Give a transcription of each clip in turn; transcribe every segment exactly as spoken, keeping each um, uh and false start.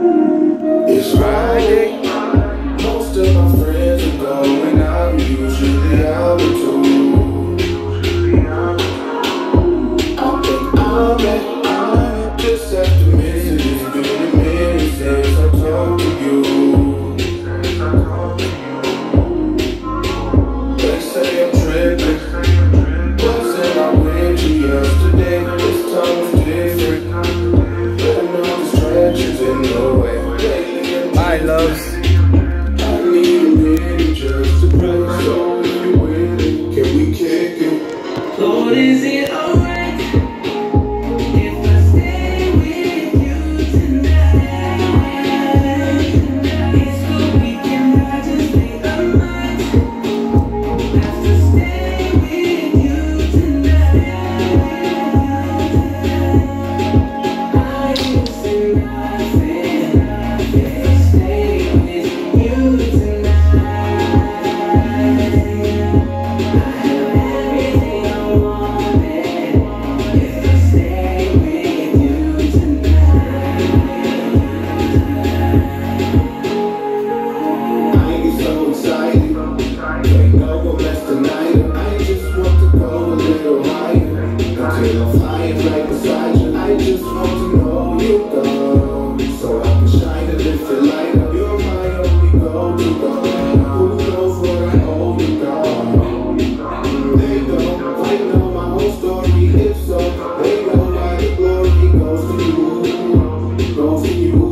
It's Friday. Most of my friends are going out. Usually out too. I think I'm at I'm just after missing. It's been a minute since I talked to you. They say I'm tripping. Wasn't I with you yesterday? This time was different. But I know distractions in the way. Hi, loves. I need a minute just to play. So if you with it, can we kick it? Lord, is it alright if I stay with you tonight? It's the weekend, I just think I might have to stay with you tonight. I just think nothing if I stay with you tonight. I have everything I wanted if I stay with you tonight. I get so excited. Ain't no one less tonight. I just want to go a little higher. Until I'm flying right beside you. I just want to know you go. So I can shine and lift it lighter. You're my only go-to girl. Who knows what I owe you, girl? They don't quite know my whole story. If so, they know why the glory goes to you. Goes to you.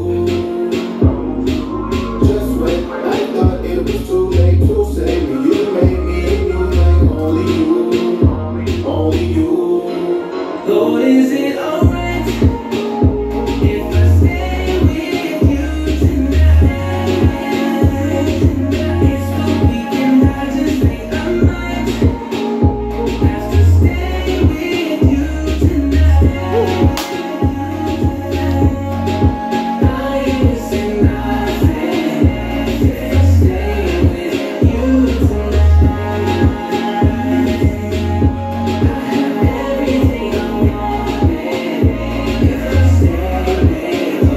Just when I thought it was too late to save me, you made me a new thing. Only you, only you. Lord, is it alright if I stay with you tonight? It's the weekend, I just think I might have to stay with you tonight. I ain't saying nothing if I stay with you tonight. I have everything I wanted if I stay with you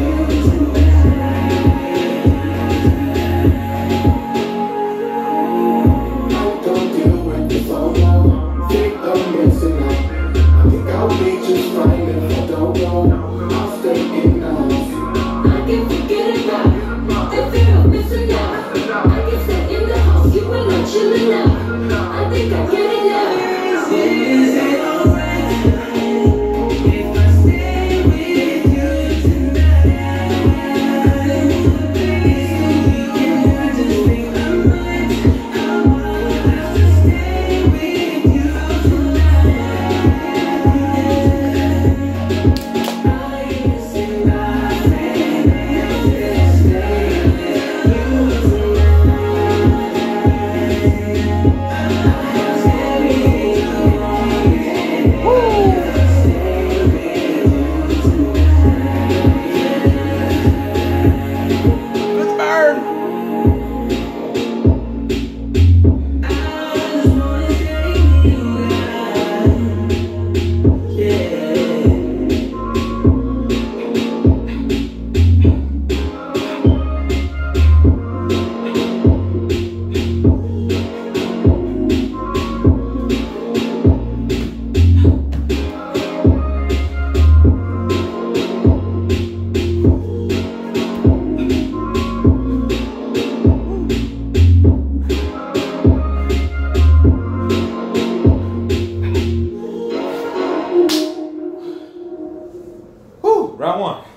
I don't deal with the FOMO. Think I'm missing out. I think I'll be just fine if I don't go. I'll stay in the house. I can forget about the fear of missing out. I can stay in the house, you and I'm chilling out. I think I get it now. Is it alright if I stay with you tonight? It's the weekend, I just think I might have to stay with you tonight. I ain't saying nothing if I stay with you tonight. I have everything I wanted if I stay with you tonight. Let's burn. I just wanna stay with you tonight. Yeah. Woo, round one.